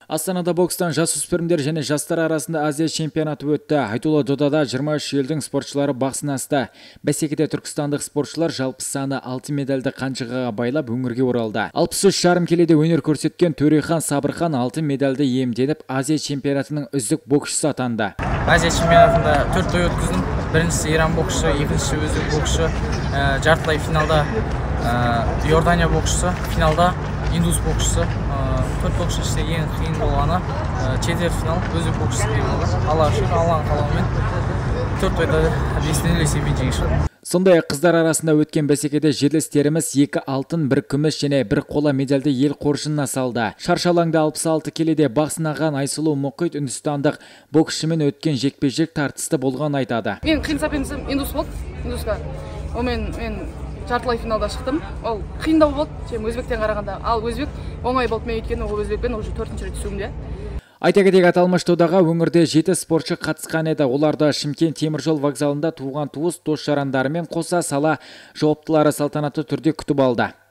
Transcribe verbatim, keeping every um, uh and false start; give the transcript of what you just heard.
Астанада бокстан жасөспірімдер және жастар арасында Азия чемпионаты өтті. Айтулы додада жиырма үш елдің спортшылары бақ сынасты. Бәсекеде түркістандық спортшылар жалпы саны алты медальді қанжығаға байлап өңірге оралды. алпыс үш жарым келіде өнер көрсеткен Төрехан Сабырхан алты медальді иемденіп, Азия чемпионатының үздік боксшысы атанды. Азия чемпионатында төрт той өткіздім. Біріншісі Иран боксшы, екіншісі өзбек боксшы, жартылай финалда Иордания боксшысы, финалда индус боксшысы. Төрт боксшы іште ең қиын болғаны четвертьфинал өзбек боксшысы деп болды. Алла шүкір, Алланың қалауымен төрт тойда бесінен есебімен жеңіп шықтым. Сондай-ақ қыздар арасында өткен бәсекеде жерлестеріміз екі алтын, бір күміс және бір қола медальді ел қоржынына салды. Шаршы алаңда алпыс алты келіде бақ сынаған Айсұлу Мұқит үндістандық боксшымен өткен жекпе-жек тартысты болған айтады. Мен қиын соперницам индус болды, индусқа. Омен мен жартылай финалда шықтым. Ол қиындау болды, чем өзбектен қарағанда. Ал өзбек оңай болды, мен өйткені ол өзбекпен уже төртінші рет түсуімде. Айта кетейік, аталмыш додаға өңірде жеті спортшы қатысқан еді. Оларды Шымкент теміржол вокзалында туған туыс дос-жарандарымен қоса сала жауаптылары салтанатты түрде күтіп алды.